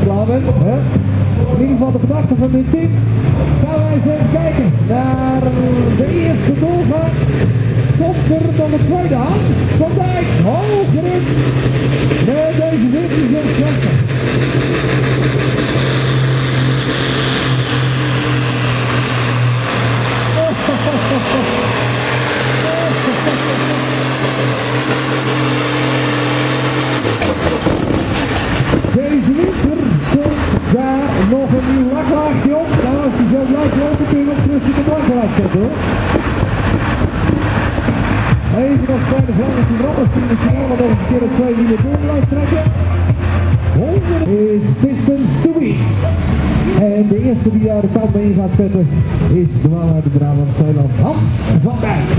klaar bent. Hè? In ieder geval de gedachte van dit team. Gaan wij eens even kijken naar de eerste doorgang. Komt er dan de tweede Hans van Dijk. Hogerop met deze 1460. Deze winter komt daar nog een nieuw laklaagje op. Nou, als je zo blijft lopen kun je nog rustig het laklaag zetten hoor. Even nog kleine vlammetje erop, als je in de finale nog een keer op 2 nieuwe door blijft trekken. 100 is distance to beat. En de eerste die daar de kant mee gaat zetten is de man uit de Brabant Zeeland, Hans van Dijk.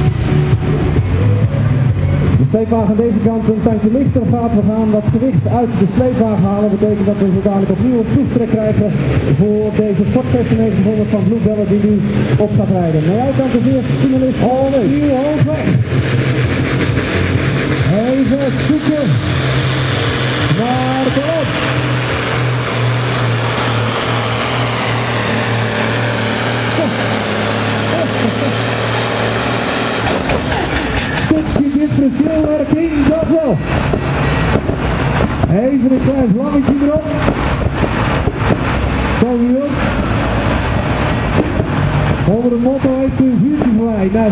De sleepwagen deze kant een tandje lichter gaat. We gaan dat gewicht uit de sleepwagen halen. Dat betekent dat we zo dadelijk opnieuw een proeftrek krijgen voor deze Ford 9600 van Bloedbellen die nu op gaat rijden. Maar jij kan de eerste finalist opnieuw hoog weg. Even zoeken naar de op. Stukje differentieelwerking, dat wel. Even een klein vlammetje erop. Kom hier op. Onder de motto heeft u een vuurtje voorbij naar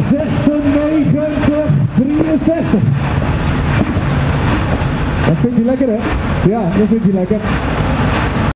96,63. Dat vindt u lekker hè? Ja, dat vindt u lekker.